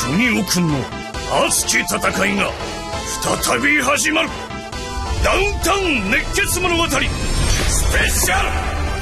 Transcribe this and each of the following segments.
国尾くんの熱き戦いが再び始まる。ダウンタウン熱血物語スペシャル。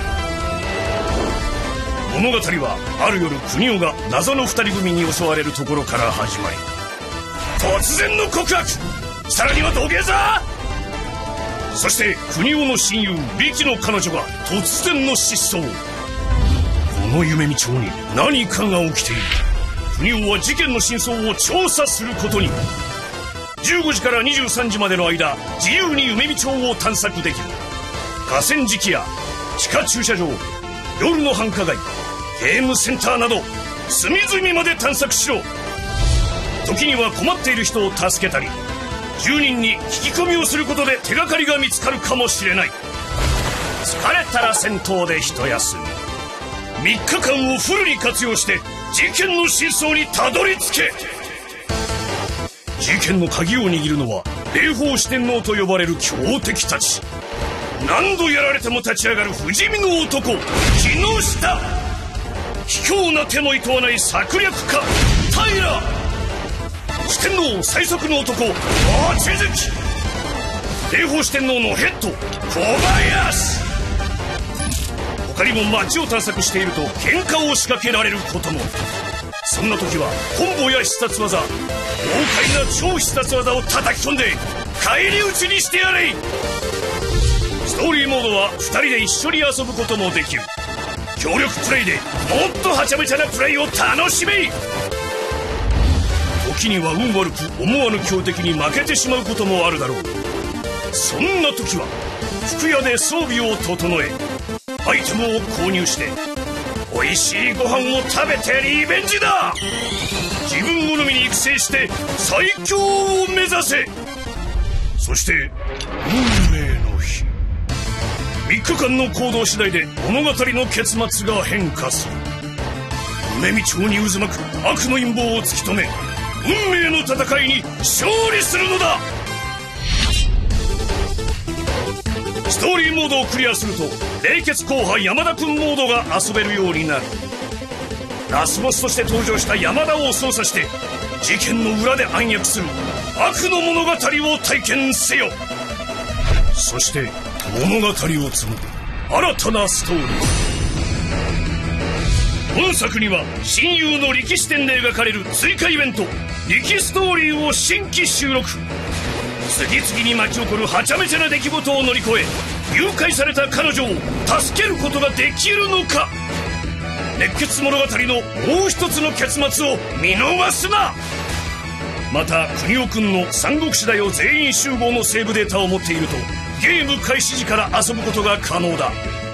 物語はある夜、国尾が謎の二人組に襲われるところから始まり、突然の告白、さらには土下座、そして国尾の親友リキの彼女が突然の失踪。この夢見町に何かが起きている。国尾は事件の真相を調査することに。15時から23時までの間、自由に夢見町を探索できる。河川敷や地下駐車場、夜の繁華街、ゲームセンターなど隅々まで探索しろ。時には困っている人を助けたり、住人に聞き込みをすることで手がかりが見つかるかもしれない。疲れたら銭湯で一休み。3日間をフルに活用して事件の真相にたどり着け。事件の鍵を握るのは霊峰四天王と呼ばれる強敵たち。何度やられても立ち上がる不死身の男、木下。卑怯な手のいとわない策略家、平。四天王最速の男、望月。霊峰四天王のヘッド、小林。他にも街を探索していると喧嘩を仕掛けられることも。そんな時はコンボや必殺技、豪快な超必殺技を叩き込んで返り討ちにしてやれ。ストーリーモードは2人で一緒に遊ぶこともできる。協力プレイでもっとはちゃめちゃなプレイを楽しめ。時には運悪く思わぬ強敵に負けてしまうこともあるだろう。そんな時は服屋で装備を整え、アイテムを購入して美味しいご飯を食べてリベンジだ。自分好みに育成して最強を目指せ。そして運命の日、3日間の行動次第で物語の結末が変化する。夢見町に渦巻く悪の陰謀を突き止め、運命の戦いに勝利するのだ。ストーリーモードをクリアすると冷血硬派山田くんモードが遊べるようになる。ラスボスとして登場した山田を操作して事件の裏で暗躍する悪の物語を体験せよ。そして物語を紡ぐ新たなストーリー。本作には親友の力士展で描かれる追加イベント、力ストーリーを新規収録。次々に巻き起こるはちゃめちゃな出来事を乗り越え、誘拐された彼女を助けることができるのか。熱血物語のもう一つの結末を見逃すな。また国尾くんの三国志だよ全員集合のセーブデータを持っているとゲーム開始時から遊ぶことが可能だ。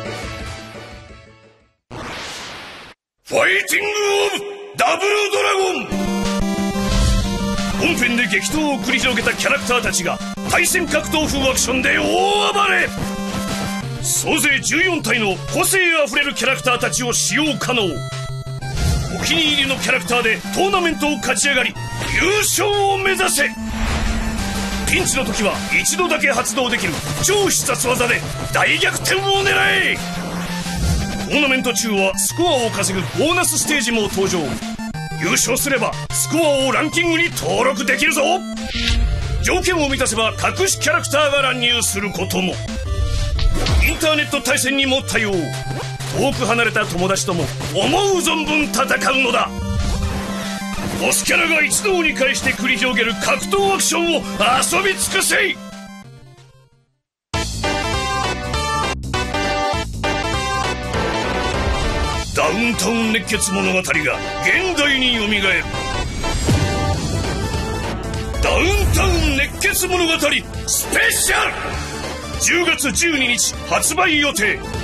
ファイティングオブダブルドラゴン。本編で激闘を繰り広げたキャラクターたちが対戦格闘風アクションで大暴れ。総勢14体の個性あふれるキャラクターたちを使用可能。お気に入りのキャラクターでトーナメントを勝ち上がり優勝を目指せ。ピンチの時は一度だけ発動できる超必殺技で大逆転を狙え。トーナメント中はスコアを稼ぐボーナスステージも登場。優勝すればスコアをランキングに登録できるぞ。条件を満たせば隠しキャラクターが乱入することも。インターネット対戦にも対応。遠く離れた友達とも思う存分戦うのだ。ボスキャラが一堂に会して繰り広げる格闘アクションを遊び尽くせ。ダウンタウン熱血物語が現代によみがえる。ダウンタウン熱血物語スペシャル、10月12日発売予定。